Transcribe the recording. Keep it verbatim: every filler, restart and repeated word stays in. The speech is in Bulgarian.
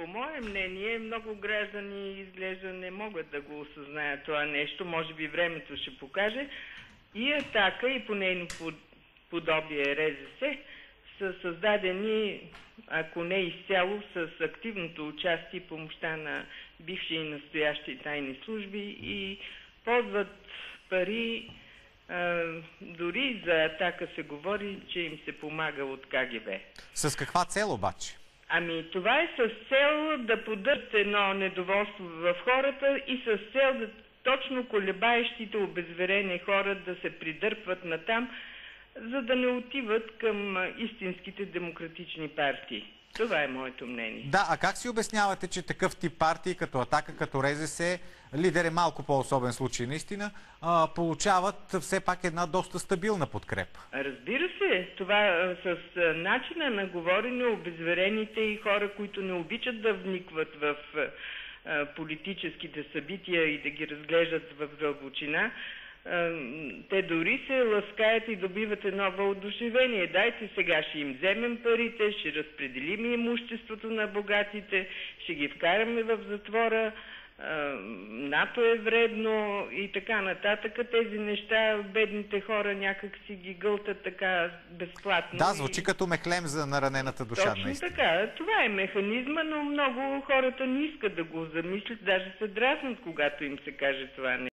по мое мнение, много граждани изглежда не могат да го осъзнаят това нещо. Може би времето ще покаже. И Атака, и по нейно подобие РЗС са създадени, ако не изцяло, с активното участие и помощта на бивши и настоящи тайни служби и ползват пари. А, дори за Атака се говори, че им се помага от КГБ. С каква цел обаче? Ами това е с цел да поддържат едно недоволство в хората и с цел да точно колебаещите, обезверени хора да се придърпват натам, за да не отиват към истинските демократични партии. Това е моето мнение. Да, а как си обяснявате, че такъв тип партии, като Атака, като РЗС, лидер е малко по-особен случай наистина, а, получават все пак една доста стабилна подкрепа? Разбира се, това с начина на говорене, обезверените и хора, които не обичат да вникват в а, политическите събития и да ги разглеждат в дълбочина, те дори се ласкаят и добиват едно въодушевение. Дайте сега ще им вземем парите, ще разпределим имуществото на богатите, ще ги вкараме в затвора, НАТО е вредно и така нататък. Тези неща бедните хора някак си ги гълтат така безплатно. Да, звучи и... като мехлем за наранената душа. Точно наистина. така. Това е механизма, но много хората не искат да го замислят, даже се дразнат, когато им се каже това.